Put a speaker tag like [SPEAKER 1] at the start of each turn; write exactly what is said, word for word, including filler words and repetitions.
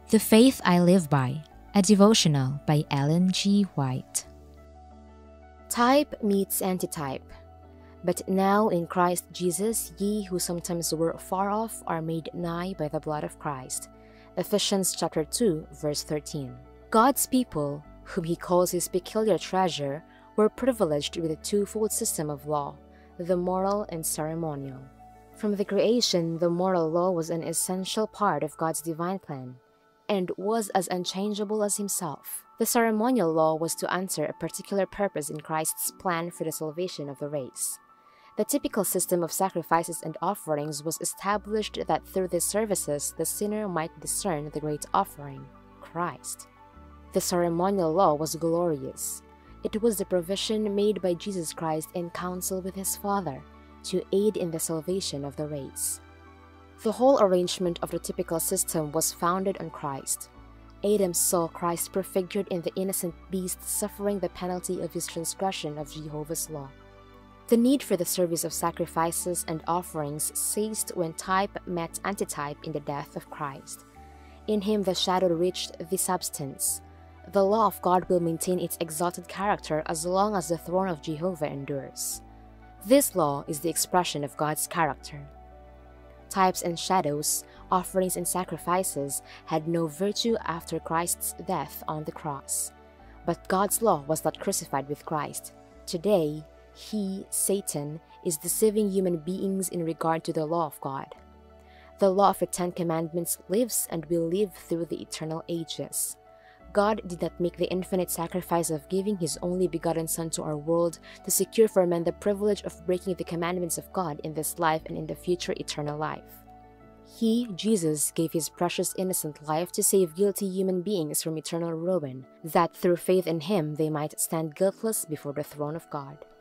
[SPEAKER 1] The Faith I Live By, a devotional by Ellen G. White.
[SPEAKER 2] Type meets antitype. But now in Christ Jesus, ye who sometimes were far off are made nigh by the blood of Christ. Ephesians chapter two, verse thirteen. God's people, whom he calls his peculiar treasure, were privileged with a twofold system of law, the moral and ceremonial. From the creation, the moral law was an essential part of God's divine plan, and was as unchangeable as himself. The ceremonial law was to answer a particular purpose in Christ's plan for the salvation of the race. The typical system of sacrifices and offerings was established that through these services the sinner might discern the great offering, Christ. The ceremonial law was glorious. It was the provision made by Jesus Christ in counsel with his Father to aid in the salvation of the race. The whole arrangement of the typical system was founded on Christ. Adam saw Christ prefigured in the innocent beast suffering the penalty of his transgression of Jehovah's law. The need for the service of sacrifices and offerings ceased when type met antitype in the death of Christ. In him the shadow reached the substance. The law of God will maintain its exalted character as long as the throne of Jehovah endures. This law is the expression of God's character. Types and shadows, offerings and sacrifices had no virtue after Christ's death on the cross. But God's law was not crucified with Christ. Today, he, Satan, is deceiving human beings in regard to the law of God. The law of the Ten Commandments lives and will live through the eternal ages. God did not make the infinite sacrifice of giving his only begotten Son to our world to secure for men the privilege of breaking the commandments of God in this life and in the future eternal life. He, Jesus, gave his precious innocent life to save guilty human beings from eternal ruin, that through faith in him they might stand guiltless before the throne of God.